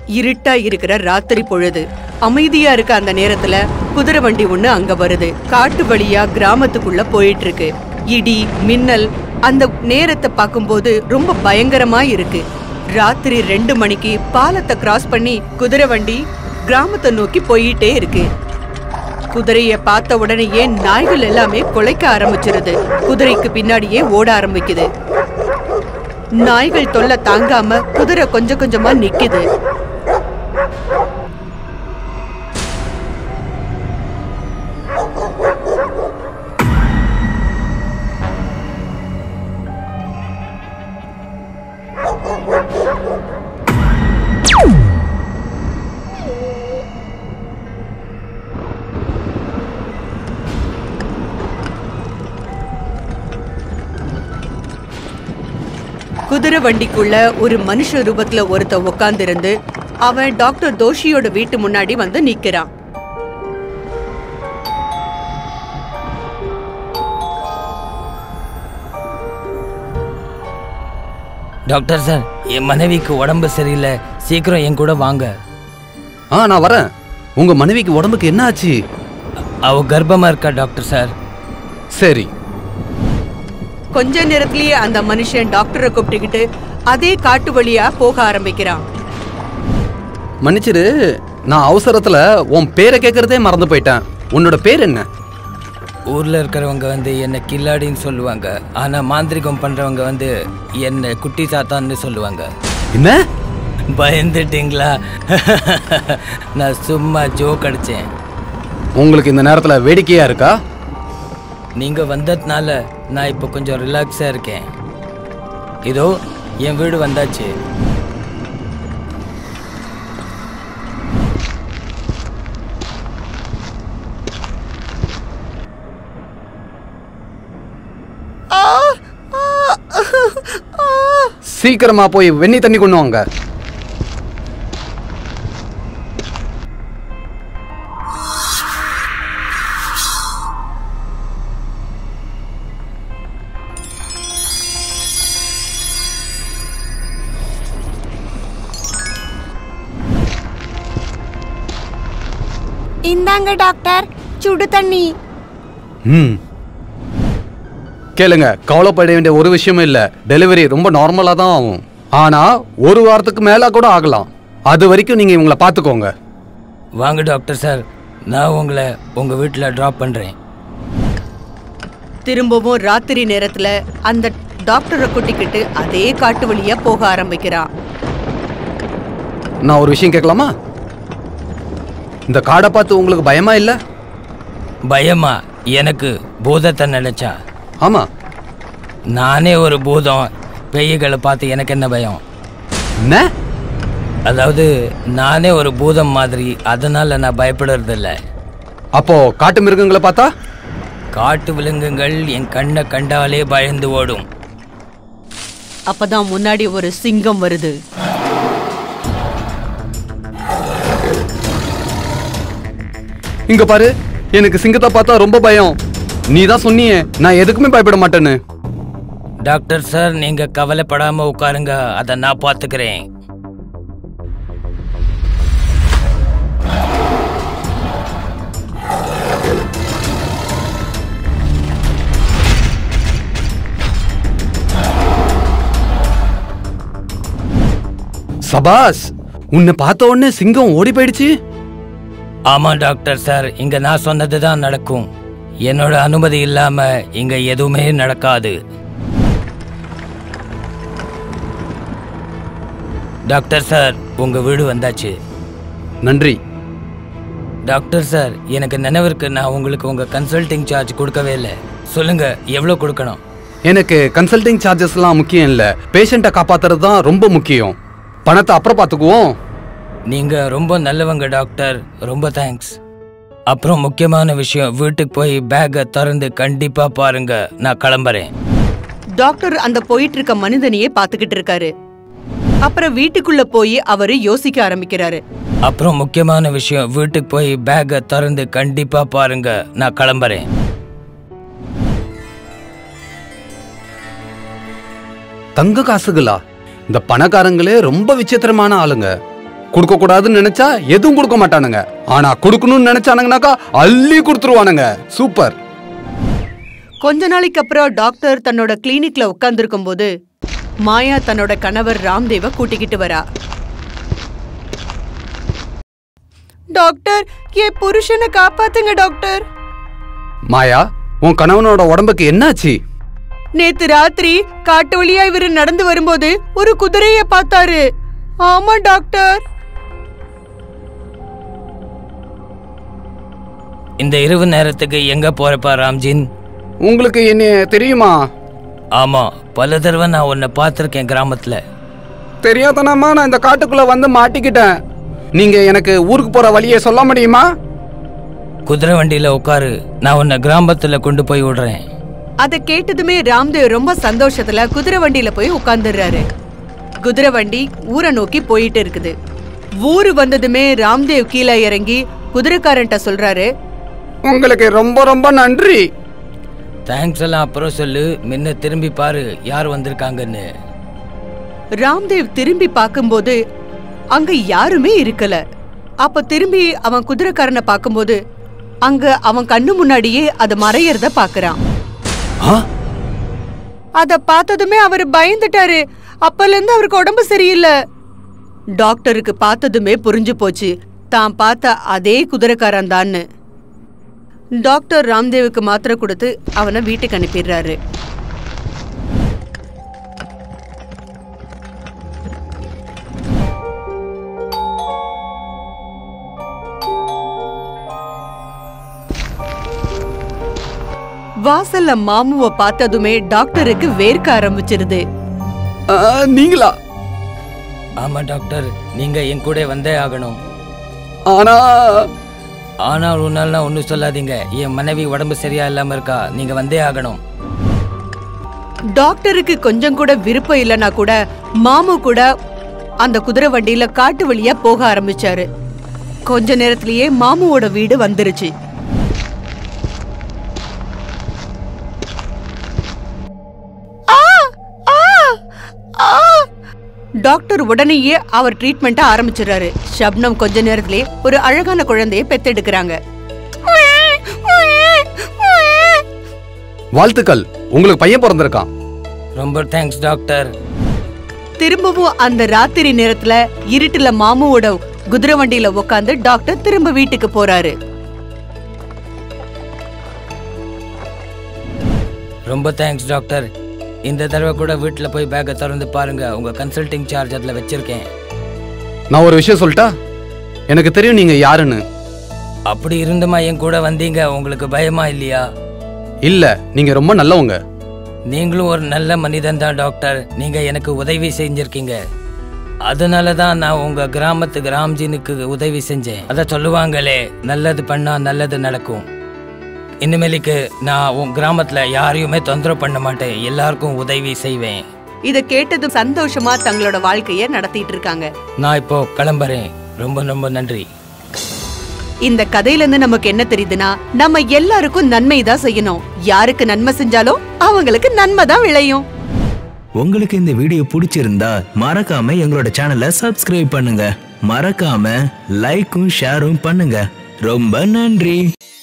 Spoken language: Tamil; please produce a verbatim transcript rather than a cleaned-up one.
இருட்டா இருக்கிற ராத்திரி பொழுது அமைதியா இருக்க அந்த நேரத்துல குதிரை வண்டி ஒண்ணு அங்க வருது. காட்டு வழியா கிராமத்துக்குள்ள போயிட்டு இருக்கு. இடி மின்னல் அந்த நேரத்தை பார்க்கும்போது ரொம்ப பயங்கரமா இருக்கு. ராத்திரி ரெண்டு மணிக்கு பாலத்தை கிராஸ் பண்ணி குதிரை வண்டி கிராமத்தை நோக்கி போயிட்டே இருக்கு. குதிரைய பார்த்த உடனேயே நாய்கள் எல்லாமே குலைக்க ஆரம்பிச்சிருது. குதிரைக்கு பின்னாடியே ஓட ஆரம்பிக்குது. நாய்கள் தொல்லை தாங்காம குதிரை கொஞ்சம் கொஞ்சமா நிக்குது. குதிரை வண்டிக்குள்ள ஒரு மனுஷ ரூபத்துல ஒருத்த உட்கார்ந்து இருந்து அவன் டாக்டர் தோஷியோட வீட்டு முன்னாடி வந்து நிக்கிறான். டாக்டர் சார், என் மனைவிக்கு உடம்பு சரியில்லை, சீக்கிரம் என் கூட வாங்க. ஆ நான் வரேன். உங்க மனைவிக்கு உடம்புக்கு என்ன ஆச்சு? அவ கர்ப்பமா இருக்கா டாக்டர் சார். சரி. கொஞ்ச நேரத்திலேயே அந்த மனுஷன் டாக்டரை கூப்பிட்டுக்கிட்டு அதே காட்டு வழியா போக ஆரம்பிக்கிறான். மன்னிச்சிரு, நான் அவசரத்துல உன் பேரை கேட்கறதே மறந்து போயிட்டேன். உன்னோட பேர் என்ன? ஊர்ல இருக்கிறவங்க வந்து என்ன கில்லாடின்னு சொல்லுவாங்க. ஆனா மாந்திரிகம் பண்றவங்க வந்து என்ன குட்டி சாத்தான்னு சொல்லுவாங்க. என்ன? பயந்துட்டீங்களா? நான் சும்மா ஜோக் அடிச்சேன். உங்களுக்கு இந்த நேரத்துல வேடிக்கையா இருக்கா? நீங்க வந்ததுனால நான் இப்போ கொஞ்சம் ரிலாக்ஸா இருக்கேன். இதோ என் வீடு வந்தாச்சு. சீக்கிரமா போய் வெண்ணி தண்ணி கொண்டு வாங்க. இந்தாங்க டாக்டர், சுடு தண்ணி. ம் கேளுங்க, கவலைப்பட வேண்டிய ஒரு விஷயமும் இல்ல. டெலிவரி ரொம்ப நார்மலா தான் ஆகும். ஆனா ஒரு வாரத்துக்கு மேல கூட ஆகலாம். அது வரைக்கும் நீங்க இவங்களை பாத்துக்கோங்க. வாங்க டாக்டர் சார், நான் உங்களை உங்க வீட்டில் ட்ராப் பண்றேன். திரும்பவும் ராத்திரி நேரத்துல அந்த டாக்டரை கூட்டிக்கிட்டு அதே காட்டு வழியா போக ஆரம்பிக்கிறான். நான் ஒரு விஷயம் கேட்கலாமா? இந்த காடை பார்த்து உங்களுக்கு பயமா இல்ல? பயமா? எனக்கு பூதத்தை நினைச்சா? ஆமா, நானே ஒரு பூதம். பேய்களை பார்த்து எனக்கு என்ன பயம்? என்ன? அதாவது நானே ஒரு பூதம் மாதிரி, அதனால நான் பயப்படுறது இல்லை. அப்போ காட்டு மிருகங்களை பார்த்தா? காட்டு விலங்குகள் என் கண்ணை கண்டாலே பயந்து ஓடும். அப்பதான் முன்னாடி ஒரு சிங்கம் வருது. இங்க பாரு, எனக்கு சிங்கத்தை பார்த்தா ரொம்ப பயம். நீ தான் சொன்னியே நான் எதுக்குமே பயப்பட மாட்டேன்னு. டாக்டர் சார், நீங்க கவலைப்படாம உட்காருங்க, அதை நான் பார்த்துக்கிறேன். சபாஸ், உன்னை பார்த்த உடனே சிங்கம் ஓடி போயிடுச்சு. ஆமா டாக்டர் சார், இங்க நான் சொன்னதுதான் நடக்கும். என்னோட அனுமதி இல்லாம இங்க எதுவுமே நடக்காது. டாக்டர் சார், உங்க வீடு வந்தாச்சு. நன்றி. டாக்டர் சார், எனக்கு நினைவிற்கு நான் உங்களுக்கு உங்க கன்சல்டிங் சார்ஜ் கொடுக்கவே இல்லை. சொல்லுங்க, எவ்வளவு கொடுக்கணும்? எனக்கு கன்சல்டிங் சார்ஜஸ்லாம் முக்கியம் இல்ல, பேஷண்ட்டை காப்பாத்துறது தான் ரொம்ப முக்கியம். பணத்தை அப்புறம் பார்த்துக்குவோம். நீங்க ரொம்ப நல்லவங்க டாக்டர், ரொம்ப தேங்க்ஸ். அப்புறம் முக்கியமான விஷயம், வீட்டுக்கு போய் பேக்கை திறந்து கண்டிப்பா பாருங்க. நான் கிளம்புறேன். டாக்டர் அந்த போயிட்டு இருக்க மனிதனையே பாத்துக்கிட்டு இருக்காரு. அப்புறம் வீட்டுக்குள்ள போய் அவரு யோசிக்க ஆரம்பிக்கிறாரு. அப்புறம் முக்கியமான விஷயம், வீட்டுக்கு போய் பேக்கை திறந்து கண்டிப்பா பாருங்க. நான் கிளம்புறேன். தங்க காசுகளா? இந்த பணக்காரங்களே ரொம்ப விசித்திரமான ஆளுங்க. கொடுக்க கூடாதுன்னு நினைச்சா எதுவும் கொடுக்க மாட்டானுங்க, ஆனா கொடுக்கணும்னு நினைச்சானுங்கனாக்கா அள்ளி கொடுத்துருவானுங்க. சூப்பர். கொஞ்ச நாளைக்கு அப்புறம் டாக்டர் தன்னோட கிளினிக்ல உட்கார்ந்துருக்கும் போது மாயா தன்னோட கணவர் ராம்தேவ கூட்டிக்கிட்டு வரா. டாக்டர், என் புருஷனை காப்பாத்துங்க டாக்டர். மாயா, உன் கணவனோட உடம்புக்கு என்னாச்சு? நேத்து ராத்திரி காட்டு வழியா இவரு நடந்து வரும்போது ஒரு குதிரைய பார்த்தாரு. ஆமா டாக்டர். இந்த இரவு நேரத்துக்கு எங்க போறப்பா ராம்ஜின்? உங்களுக்கு என்ன தெரியுமா? ஆமா, பல தடவை நான் உன்னை பார்த்திருக்கேன் கிராமத்துல. தெரியாதனமா நான் இந்த காட்டுக்குள்ள வந்து மாட்டிக்கிட்டேன். நீங்க எனக்கு ஊருக்கு போற வழியை சொல்ல முடியுமா? குதிரை வண்டியில உட்காரு, நான் உன்னை கிராமத்துல கொண்டு போய் விடுறேன். அதை கேட்டதுமே ராம்தேவ் ரொம்ப சந்தோஷத்துல குதிரை வண்டியில போய் உட்கார்ந்துடுறாரு. குதிரை வண்டி ஊரை நோக்கி போயிட்டு இருக்குது. ஊரு வந்ததுமே ராம்தேவ் கீழே இறங்கி குதிரைக்காரன்ட்ட சொல்றாரு, உங்களுக்கு ரொம்ப ரொம்ப நன்றி. தேங்க்ஸ் எல்லாம் அப்புறம் சொல்லு, முன்ன திரும்பி பாரு யார் வந்திருக்காங்கன்னு. ராம்தேவ் திரும்பி பார்க்கும்போது அங்க யாருமே இருக்கல. அப்ப திரும்பி அவன் குதிரைக்காரனை பார்க்கும்போது அங்க அவன் கண்ணு முன்னாடியே அது மறையறத பாக்குறான். அத பார்த்ததுமே அவர் பயந்துட்டாரு. அப்பல இருந்து அவருக்கு உடம்பு சரியில்லை. டாக்டருக்கு பார்த்ததுமே புரிஞ்சு போச்சு தான் பார்த்த அதே குதிரைக்காரன் தான்னு. டாக்டர் ராம்தேவுக்கு மாத்திரை கொடுத்து அவனை வீட்டுக்கு அனுப்பிடுறாரு. வாசல்ல மாமுவை பார்த்ததுமே டாக்டருக்கு வேர்க்க ஆரம்பிச்சிருது. நீங்களா? ஆமா டாக்டர், நீங்க என் கூட வந்தே ஆகணும். ஆனா ஆனால் உன்னால ஒண்ணு சொல்லாதீங்க, என் மனைவி உடம்பு சரியா இல்லாம இருக்கா, நீங்க வந்தே ஆகணும். டாக்டருக்கு கொஞ்சம் கூட விருப்பம் இல்லைன்னா கூட மாமு கூட அந்த குதிரை வண்டியில காட்டு வழியா போக ஆரம்பிச்சாரு. கொஞ்ச நேரத்திலேயே மாமுவோட வீடு வந்துருச்சு. டாக்டர் உடனேயே அவர் ட்ரீட்மெண்ட் ஆரம்பிச்சிடறாரு. ஷப்னம் கொஞ்ச நேரத்திலே ஒரு அழகான குழந்தையை பெத்தெடுக்கிறாங்க. வாழ்த்துக்கள், உங்களுக்கு பையன் பிறந்திருக்கான். ரொம்ப தேங்க்ஸ் டாக்டர். திரும்பவும் அந்த ராத்திரி நேரத்துல இருட்டுல மாமுவோட குதிரை வண்டியில உட்காந்து டாக்டர் திரும்ப வீட்டுக்கு போறாரு. ரொம்ப தேங்க்ஸ் டாக்டர். இந்த தடவை கூட வீட்டில் போய் பேக்கை திறந்து பாருங்க, உங்க கன்சல்டிங் சார்ஜ் அதில் வச்சிருக்கேன். நான் ஒரு விஷயம் சொல்லிட்டா? எனக்கு தெரியும் நீங்க யாருன்னு. அப்படி இருந்துமா என் கூட வந்தீங்க, உங்களுக்கு பயமா இல்லையா? இல்ல, நீங்க ரொம்ப நல்லவங்க. நீங்களும் ஒரு நல்ல மனிதன் தான் டாக்டர். நீங்க எனக்கு உதவி செஞ்சிருக்கீங்க, அதனால தான் நான் உங்க கிராமத்துக்கு ராம்ஜினுக்கு உதவி செஞ்சேன். அதை சொல்லுவாங்களே, நல்லது பண்ணா நல்லது நடக்கும். இனிமேலுக்கு நான் உன் கிராமத்துல யாரையுமே தொந்தரவு பண்ண மாட்டேன், எல்லாருக்கும் உதவி செய்வேன். இத கேட்டது சந்தோஷமா தங்களோட வாழ்க்கைய நடத்திட்டு இருக்காங்க. நான் இப்போ கிளம்புறேன். ரொம்ப ரொம்ப நன்றி. இந்த கதையில இருந்து நமக்கு என்ன தெரியுதுன்னா, நம்ம எல்லாருக்கும் நன்மை தான் செய்யணும். யாருக்கு நன்மை செஞ்சாலும் அவங்களுக்கு நன்மை தான் விளையும். உங்களுக்கு இந்த வீடியோ பிடிச்சிருந்தா மறக்காம எங்களோட சேனலை சப்ஸ்கிரைப் பண்ணுங்க. மறக்காம லைக்கும் ஷேரும் பண்ணுங்க. ரொம்ப நன்றி.